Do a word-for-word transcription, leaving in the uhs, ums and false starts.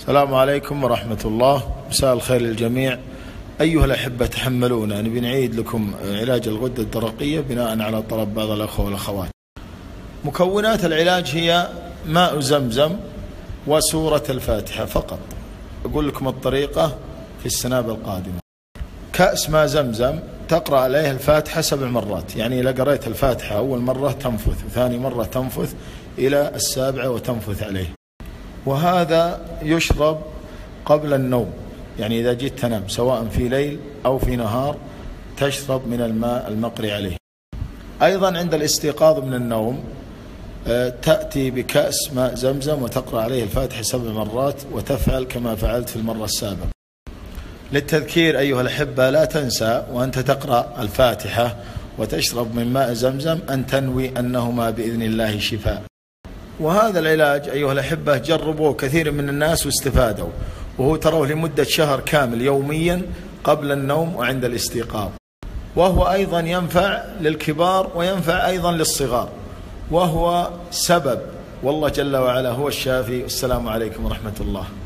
السلام عليكم ورحمة الله، مساء الخير للجميع. أيها الأحبة تحملونا، نبي نعيد لكم علاج الغدة الدرقية بناء على طلب بعض الأخوة والأخوات. مكونات العلاج هي ماء زمزم وسورة الفاتحة فقط. أقول لكم الطريقة في السنابة القادمة. كأس ماء زمزم تقرأ عليه الفاتحة سبع مرات، يعني إذا قرأت الفاتحة أول مرة تنفث، وثاني مرة تنفث إلى السابعة وتنفث عليه. وهذا يشرب قبل النوم، يعني إذا جيت تنام سواء في ليل أو في نهار تشرب من الماء المقري عليه. أيضا عند الاستيقاظ من النوم تأتي بكأس ماء زمزم وتقرأ عليه الفاتحة سبع مرات، وتفعل كما فعلت في المرة السابقة. للتذكير أيها الأحبة، لا تنسى وأنت تقرأ الفاتحة وتشرب من ماء زمزم أن تنوي أنهما بإذن الله شفاء. وهذا العلاج أيها الأحبة جربوه كثير من الناس واستفادوا، وهو تروه لمدة شهر كامل يوميا قبل النوم وعند الاستيقاظ. وهو أيضا ينفع للكبار وينفع أيضا للصغار، وهو سبب، والله جل وعلا هو الشافي. السلام عليكم ورحمة الله.